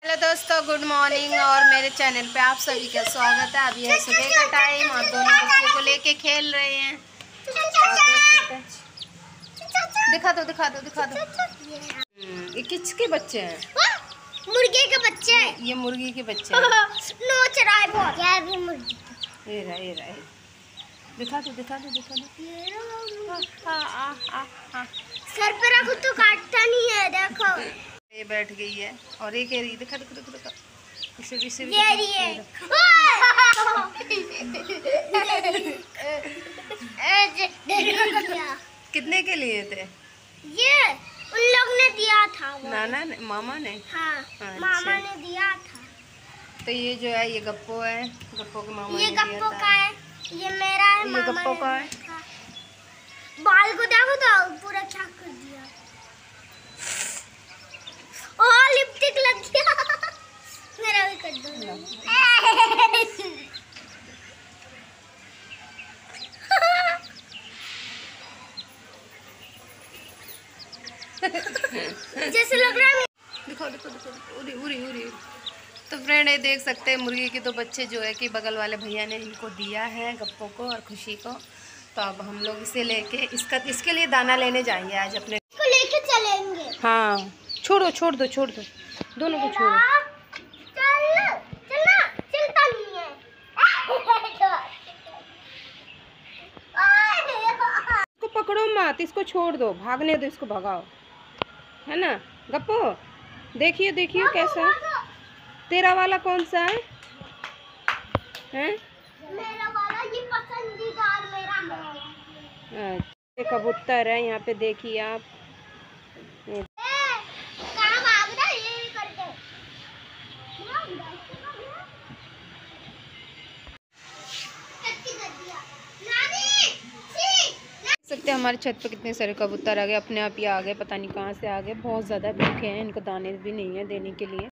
Hello दोस्तों, good morning और मेरे चैनल पे आप सभी का स्वागत है। अभी है सुबह का टाइम और दोनों बच्चों को लेके खेल रहे हैं। दिखा दो। ये किसके बच्चे हैं? मुर्गे के बच्चे। ये मुर्गी के बच्चे हैं। नोच रहा है बहुत। ये भी मुर्गी। ये रहा। दिखा दो। सर पे रखो तो काटता नहीं है, देखो। ये बैठ गई है और ये कह रही, दिखा। इसे कितने के लिए थे ये? उन लोग ने दिया था वो। नाना ने, मामा ने। हाँ, अच्छा। मामा ने दिया था। तो ये जो है ये गप्पो है, गप्पो के मामा ये ने गप्पो दिया का है, ये मेरा है। ये गप्पो का है। हाँ। बाल को देखो तो पूरा चाक कर दिया। ओ लिपस्टिक लग गया। मेरा भी कर दो। जैसे लग रहा है। दिखाओ। उरी। तो फ्रेंड ये देख सकते हैं मुर्गी के दो बच्चे जो है कि बगल वाले भैया ने इनको दिया है, गप्पो को और खुशी को। तो अब हम लोग इसे लेके इसके लिए दाना लेने जाएंगे आज अपने। इसको लेके चलेंगे। हाँ, छोड़ दो दोनों को छोड़ो। चलता नहीं है। इसको पकड़ो मत, इसको छोड़ दो, भागने दो, इसको भगाओ, है ना गप्पो। देखियो कैसा है। तेरा वाला कौन सा है? मेरा वाला ये पसंदीदा मेरा है। अच्छा, कबूतर है यहाँ पे, देखिए आप। कहाँ भाग रहा है ये करके? सकते हैं हमारे छत पे कितने सारे कबूतर आ गए, अपने आप ही आ गए, पता नहीं कहाँ से आ गए। बहुत ज़्यादा भूखे हैं, इनको दाने भी नहीं है देने के लिए।